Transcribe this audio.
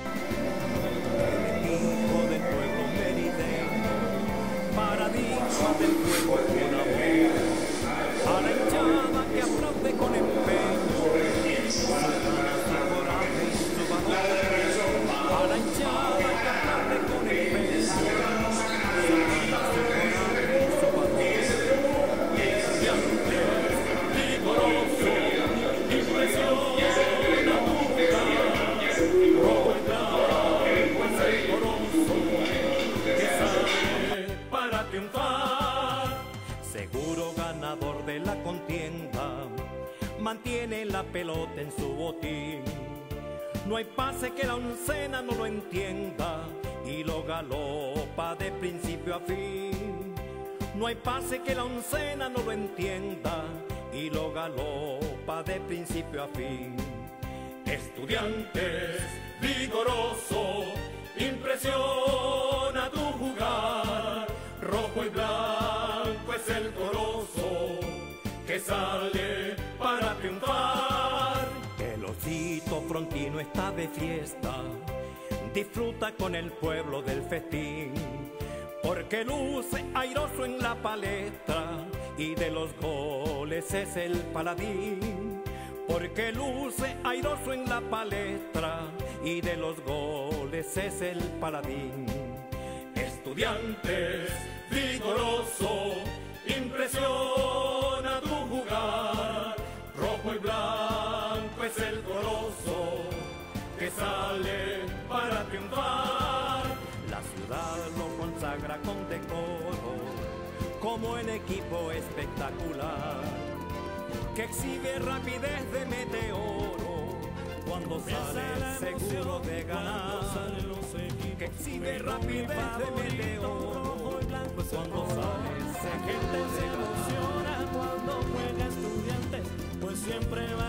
Enemigo del pueblo merideño, paradigma del pueblo con amor, a la hinchada que aplaude con empeño, su ganas, su coraje y su valor, a la hinchada que aplaude con empeño, su ganas, su coraje y su valor. Estudiantes, vigoroso, impresiona tu jugar, rojo y blanco es el corozo que sale para triunfar. Seguro ganador de la contienda, mantiene la pelota en su botín. No hay pase que la oncena no lo entienda y lo galopa de principio a fin. No hay pase que la oncena no lo entienda y lo galopa de principio a fin. Estudiantes, vigoroso, impresiona tu jugar, rojo y blanco es el corozo que sale para triunfar. El osito frontino está de fiesta, disfruta con el pueblo del festín, porque luce airoso en la palestra y de los goles es el paladín. Porque luce airoso en la palestra y de los goles es el paladín. Estudiantes, vigoroso, impresiona tu jugar, rojo y blanco es el corozo que sale para triunfar. La ciudad lo consagra con decoro, como en equipo espectacular, que exhibe rapidez de meteoro cuando sale seguro de ganar, que exhibe rapidez de meteoro cuando sale seguro de ganar. Cuando juega Estudiantes, pues siempre va